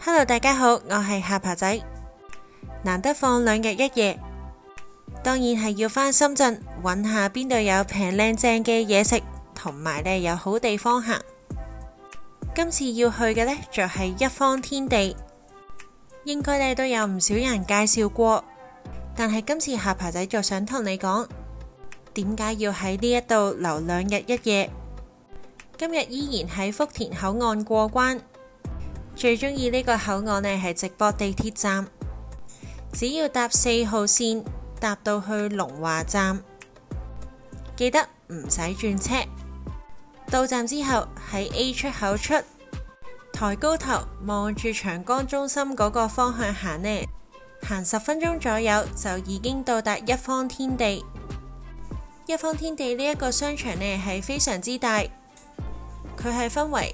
Hello， 大家好，我係下巴仔。難得放2日1夜，當然係要返深圳揾下邊度有平靚正嘅嘢食，同埋呢有好地方行。今次要去嘅呢，就係一方天地，應該呢都有唔少人介紹過，但係今次下巴仔就想同你講，點解要喺呢一度留2日1夜。今日依然喺福田口岸過關，最中意呢個口岸呢係直駁地鐵站，只要搭4號線搭到去龍華站，記得唔使轉車。到站之後喺 A 出口出，抬高頭望住長江中心嗰個方向行呢，行10分鐘左右就已經到達一方天地。一方天地呢一個商場呢係非常之大，佢係分為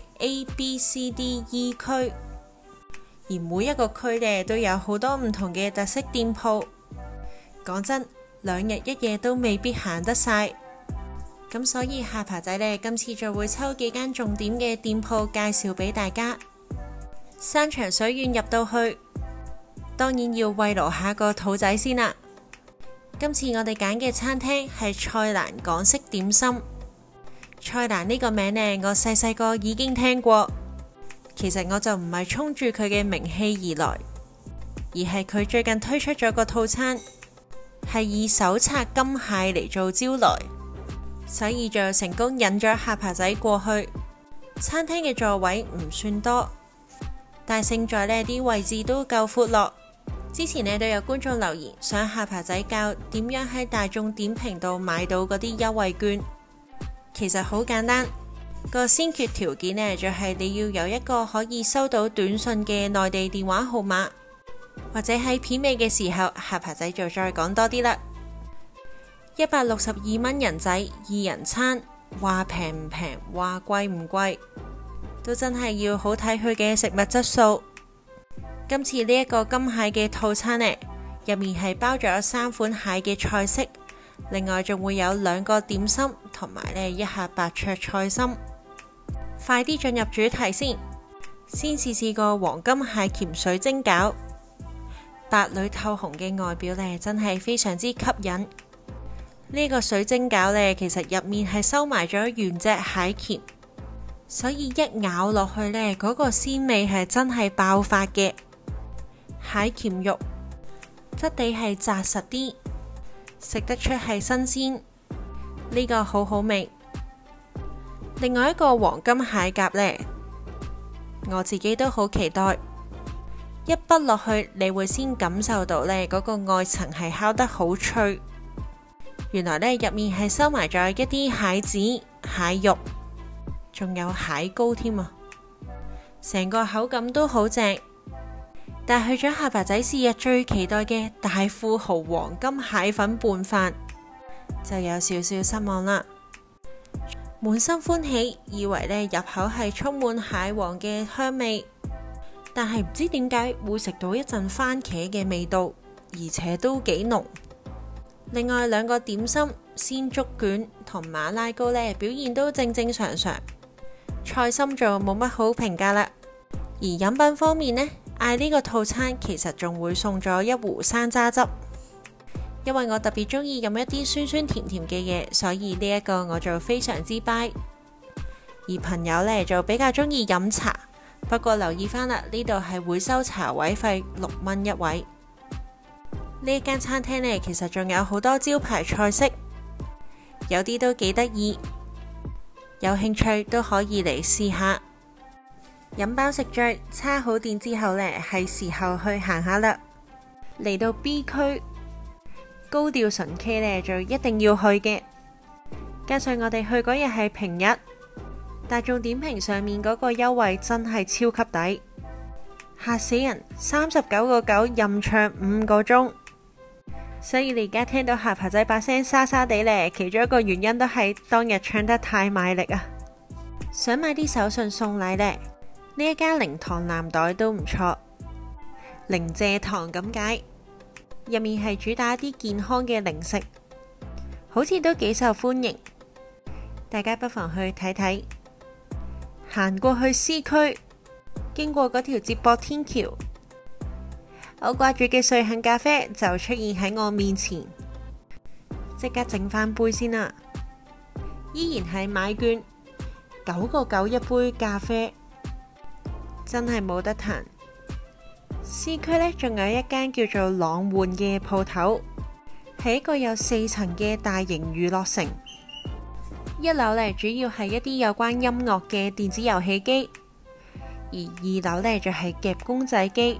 A、B、C、D、E 區，而每一個區呢都有好多唔同嘅特色店鋪。講真，2日1夜都未必行得晒，咁所以下巴仔呢今次就會抽幾間重點嘅店鋪介紹俾大家。山長水遠入到去，當然要慰勞下個肚仔先啦。今次我哋揀嘅餐廳係菜蘭港式點心。菜蘭呢個名呢，我細個已經聽過。其實我就唔係衝住佢嘅名氣而來，而係佢最近推出咗個套餐，係以手拆金蟹嚟做招來，所以就成功引咗下巴仔過去。餐廳嘅座位唔算多，但勝在呢啲位置都夠闊落。之前呢都有觀眾留言想下巴仔教點樣喺大眾點評度買到嗰啲優惠券。其實好簡單，個先決條件呢就係你要有一個可以收到短信嘅內地電話號碼，或者喺片尾嘅時候下巴仔就再講多啲啦。162蚊人仔2人餐，話平唔平，話貴唔貴，都真係要好睇佢嘅食物質素。今次呢一個金蟹嘅套餐呢，入面係包咗3款蟹嘅菜式，另外仲會有2個點心同埋呢1盒白灼菜心。快啲進入主題先試試個黃金蟹鉗水晶餃，白裏透紅嘅外表呢，真係非常之吸引。呢個水晶餃呢，其實入面係收埋咗原隻蟹鉗，所以一咬落去呢，嗰個鮮味係真係爆發嘅。蟹鉗肉質地係紮實啲，食得出係新鮮，呢個好好味。另外一個黃金蟹夾呢，我自己都好期待。一筆落去，你會先感受到呢嗰個外層係烤得好脆，原來呢入面係收埋咗一啲蟹子、蟹肉，仲有蟹膏添啊！成個口感都好正。但去咗下巴仔是日最期待嘅大富豪黃金蟹粉拌飯，就有少少失望啦。滿心歡喜，以為呢入口係充滿蟹黃嘅香味，但係唔知點解會食到一陣番茄嘅味道，而且都幾濃。另外2個點心鮮竹卷同馬拉糕呢，表現都正正常常，菜心就冇乜好評價啦。而飲品方面呢，嗌呢個套餐其實仲會送咗1壺山楂汁，因為我特別中意飲一啲酸酸甜甜嘅嘢，所以呢一個我就非常之 buy。而朋友呢就比較中意飲茶，不過留意返啦，呢度係會收茶位費6蚊一位。呢間餐廳呢其實仲有好多招牌菜式，有啲都幾得意，有興趣都可以嚟試下。飲飽食醉，叉好電之後呢，係時候去行下啦。嚟到 B 區，高調純 K 呢就一定要去嘅。加上我哋去嗰日係平日，大眾點評上面嗰個優惠真係超級抵，嚇死人！39.9任唱5個鐘。所以你而家聽到下巴仔把聲沙沙地呢，其中一個原因都係當日唱得太賣力啊。想買啲手信送禮呢，呢一家零糖藍袋都唔錯，零蔗糖咁解，入面係主打啲健康嘅零食，好似都幾受歡迎，大家不妨去睇睇。行過去 C 區， 經過嗰條接駁天橋，我掛住嘅瑞幸咖啡就出現喺我面前，即刻整返杯先啦。依然係買券9.9一杯咖啡，真係冇得彈。市區呢，仲有一間叫做朗煥嘅鋪頭，係一個有4層嘅大型娛樂城。1樓呢，主要係一啲有關音樂嘅電子遊戲機，而2樓呢，就係夾公仔機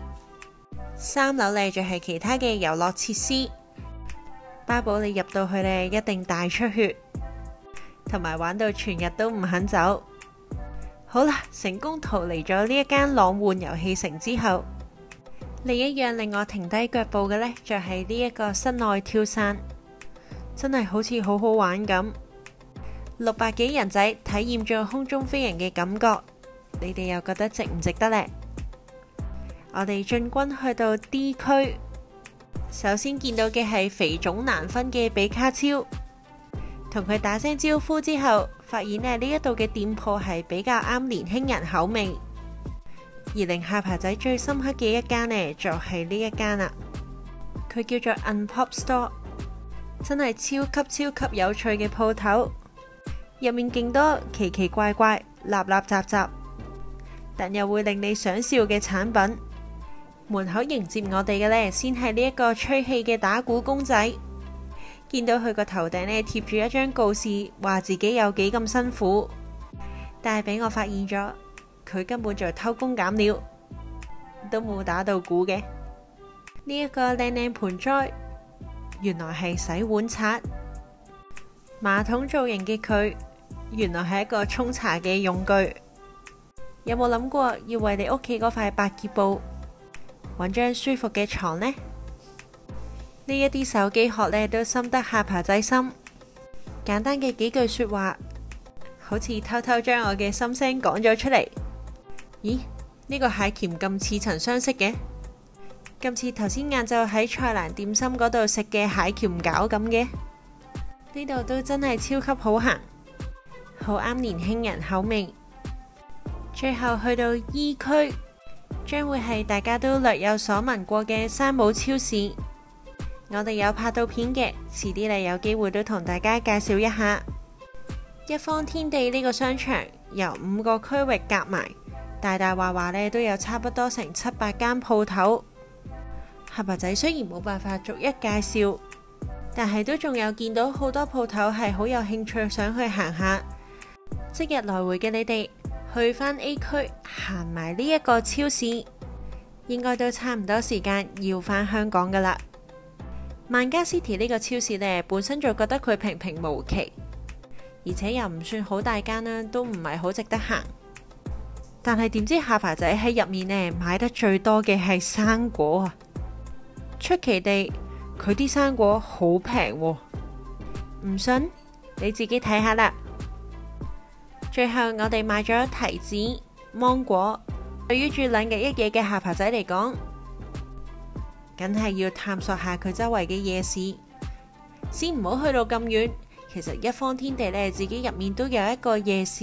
，3樓呢，就係其他嘅遊樂設施。包保你入到去呢，一定大出血，同埋玩到全日都唔肯走。好啦，成功逃離咗呢一間朗煥遊戲城之後，另一樣令我停低腳步嘅呢，就係呢一個室內跳傘，真係好似好好玩咁。600幾人仔體驗咗空中飛人嘅感覺，你哋又覺得值唔值得呢？我哋進軍去到 D 區，首先見到嘅係肥腫難分嘅比卡超，同佢打聲招呼之後，發現呢一度嘅店鋪係比較啱年輕人口味。而令下巴仔最深刻嘅一間呢，就係呢一間啦。佢叫做 Unpop Store， 真係超級有趣嘅鋪頭，入面勁多奇奇怪怪、立雜，但又會令你想笑嘅產品。門口迎接我哋嘅呢，先係呢一個吹氣嘅打鼓公仔，見到佢個頭頂呢貼住一張告示，話自己有幾咁辛苦，但係俾我發現咗，佢根本就偷工減料，都冇打到鼓嘅。呢一個靚盆栽，原來係洗碗刷。馬桶造型嘅佢，原來係一個沖茶嘅用具。有冇諗過要為你屋企嗰塊百潔布揾張舒服嘅床呢？呢一啲手機殼呢，都深得下巴仔心。簡單嘅幾句說話，好似偷偷將我嘅心聲講咗出嚟。咦？呢個蟹鉗咁似曾相識嘅，咁似頭先晏晝喺菜蘭點心嗰度食嘅蟹鉗餃咁嘅。呢度都真係超級好行，好啱年輕人口味。最後去到 E 區，將會係大家都略有所聞過嘅山姆超市。我哋有拍到片嘅，遲啲嚟有機會都同大家介紹一下。一方天地呢個商場由5個區域夾埋，大話呢都有差不多成700間鋪頭。下巴仔雖然冇辦法逐一介紹，但係都仲有見到好多鋪頭係好有興趣想去行下。即日來回嘅你哋去返 A 區行埋呢一個超市，應該都差唔多時間要返香港噶啦。萬家 City 呢個超市呢，本身就覺得佢平平無奇，而且又唔算好大間啦，都唔係好值得行。但係點知下巴仔喺入面呢，買得最多嘅係生果啊！出奇地，佢啲生果好平喎，唔信你自己睇下啦。最後我哋買咗提子、芒果。對於住2日1夜嘅下巴仔嚟講，梗係要探索下佢周圍嘅夜市，先唔好去到咁遠。其實一方天地呢，自己入面都有一個夜市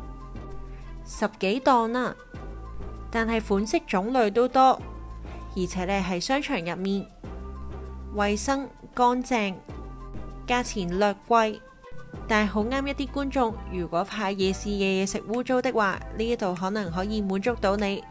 ，10幾檔啦，但係款式種類都多，而且呢係商場入面，衛生乾淨，價錢略貴，但係好啱一啲觀眾。如果怕夜市嘅嘢食污糟的話，呢一度可能可以滿足到你。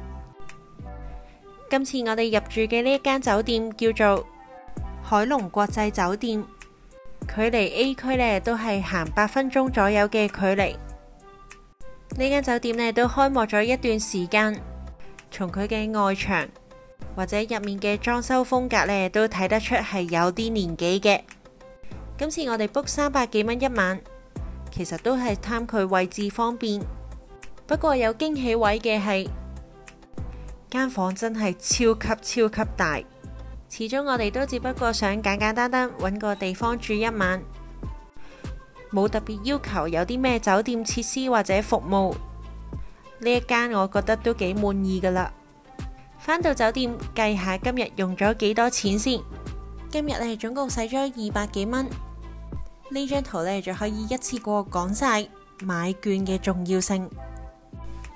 今次我哋入住嘅呢一間酒店叫做海龍國際酒店，距離 A 區呢都係行8分鐘左右嘅距離。呢間酒店呢都開幕咗一段時間，從佢嘅外牆或者入面嘅裝修風格呢，都睇得出係有啲年紀嘅。今次我哋 book 300幾蚊一晚，其實都係貪佢位置方便。不過有驚喜位嘅係間房真係超級大。始終我哋都只不過想簡簡單單揾個地方住一晚，冇特別要求有啲咩酒店設施或者服務。呢一間我覺得都幾滿意噶啦。返到酒店計下今日用咗幾多錢先。今日呢總共使咗200幾蚊。呢張圖呢就可以一次過講晒買券嘅重要性。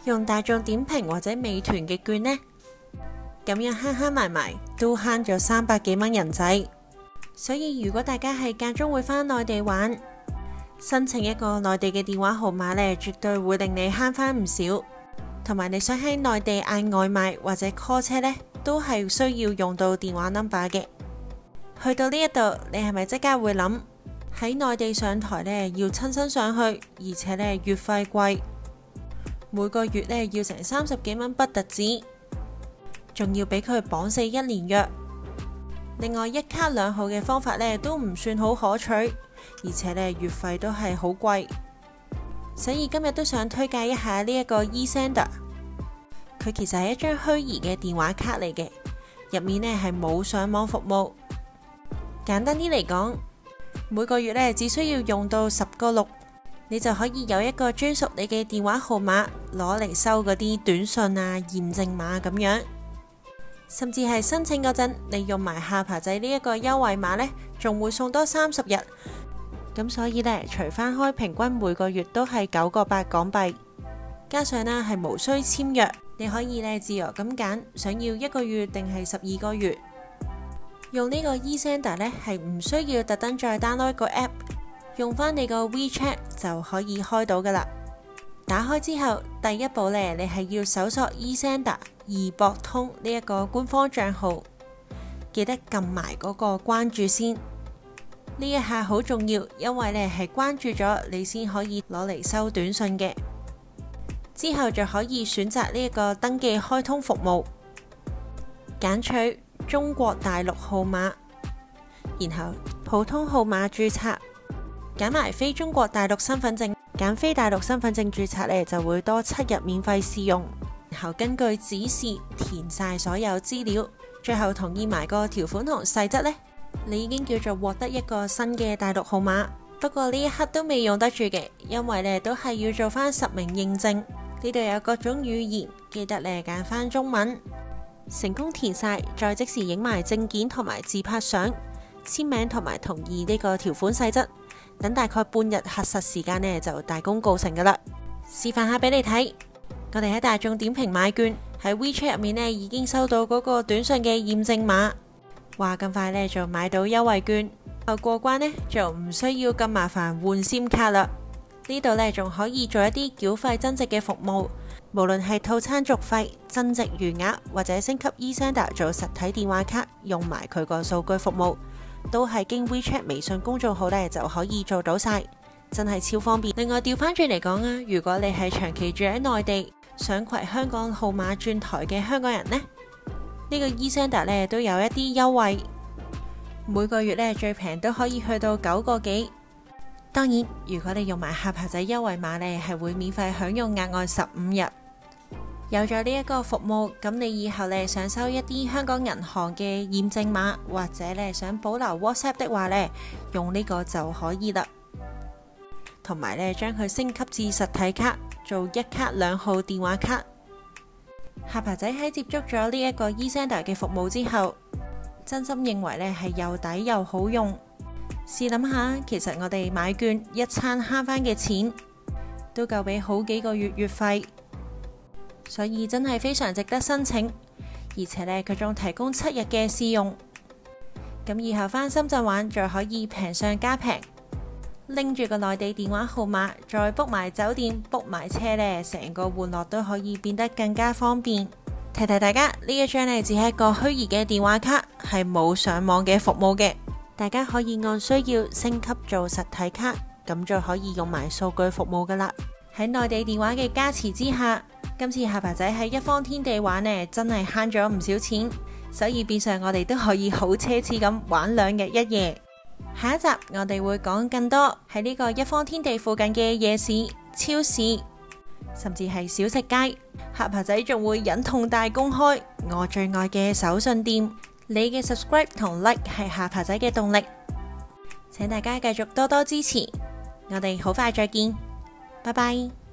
用大眾點評或者美團嘅券呢，咁樣慳埋埋都慳咗300幾蚊人仔。所以如果大家係間中會返內地玩，申請一個內地嘅電話號碼呢，絕對會令你慳返唔少。同埋你想喺內地嗌外賣或者 call 車呢，都係需要用到電話 number 嘅。去到呢一度，你係咪即刻會諗喺內地上台呢，要親身上去，而且呢月費貴，每個月呢要成30幾蚊不特止，仲要俾佢綁死1年約。另外一卡兩號嘅方法呢都唔算好可取，而且呢月費都係好貴。所以今日都想推介一下呢一個 eSender， 佢其實係一張虛擬嘅電話卡嚟嘅，入面呢係冇上網服務。簡單啲嚟講，每個月呢只需要用到10個6，你就可以有一個專屬你嘅電話號碼攞嚟收嗰啲短信啊、驗證碼咁樣。甚至係申請嗰陣，你用埋下巴仔呢一個優惠碼呢，仲會送多30日。咁所以呢，除翻開平均每個月都係9個8港幣，加上呢係無需簽約，你可以呢自由咁揀，想要1個月定係12個月。用呢個 eSender 呢係唔需要特登再 download 個 app， 用翻你個 WeChat 就可以開到噶啦。打開之後，第一步呢，你係要搜索 eSender 易博通呢一個官方賬號，記得撳埋嗰個關注先。呢一下好重要，因為呢係關注咗你先可以攞嚟收短信嘅。之後就可以選擇呢一個登記開通服務，揀取中國大陸號碼，然後普通號碼註冊，揀埋非中國大陸身份證，揀非大陸身份證註冊呢就會多7日免費試用。然後根據指示填晒所有資料，最後同意埋個條款同細則呢，你已經叫做獲得一個新嘅大陸號碼。不過呢一刻都未用得住嘅，因為呢都係要做翻實名認證。呢度有各種語言，記得你揀翻中文。成功填晒，再即時影埋證件同埋自拍相，簽名同埋同意呢個條款細則。等大概半日核實時間呢，就大功告成噶啦。示範下俾你睇。我哋喺大眾點評買券，喺 WeChat 入面呢已經收到嗰個短信嘅驗證碼，話咁快呢就買到優惠券，後過關呢就唔需要咁麻煩換 SIM 卡啦。呢度呢仲可以做一啲繳費增值嘅服務，無論係套餐續費、增值餘額或者升級 eSender 做實體電話卡，用埋佢個數據服務，都係經 WeChat 微信公眾號呢就可以做到晒，真係超方便。另外調翻轉嚟講啊，如果你係長期住喺內地，想攜香港號碼轉台嘅香港人呢，呢個 eSender 呢都有一啲優惠，每個月呢最平都可以去到9個幾。當然，如果你用埋下巴仔優惠碼呢，係會免費享用額外15日。有咗呢一個服務，咁你以後呢想收一啲香港銀行嘅驗證碼，或者呢想保留 WhatsApp 的話呢，用呢個就可以啦。同埋呢，將佢升級至實體卡，做1卡2號電話卡。下巴仔喺接觸咗呢一個 eSender 嘅服務之後，真心認為呢係又抵又好用。試諗下，其實我哋買券一餐慳翻嘅錢，都夠俾好幾個月月費，所以真係非常值得申請。而且呢，佢仲提供7日嘅試用，咁以後返深圳玩就可以平上加平。拎住個內地電話號碼，再 book 埋酒店 book 埋車呢，成個玩樂都可以變得更加方便。提提大家，呢一張呢只係一個虛擬嘅電話卡，係冇上網嘅服務嘅，大家可以按需要升級做實體卡，咁就可以用埋數據服務噶啦。喺內地電話嘅加持之下，今次下巴仔喺一方天地玩呢，真係慳咗唔少錢，所以變相我哋都可以好奢侈咁玩2日1夜。下一集我哋會講更多喺呢個一方天地附近嘅夜市、超市，甚至係小食街。下巴仔仲會忍痛大公開我最愛嘅手信店。你嘅 subscribe 同 like 係下巴仔嘅動力，請大家繼續多多支持。我哋好快再見，拜拜。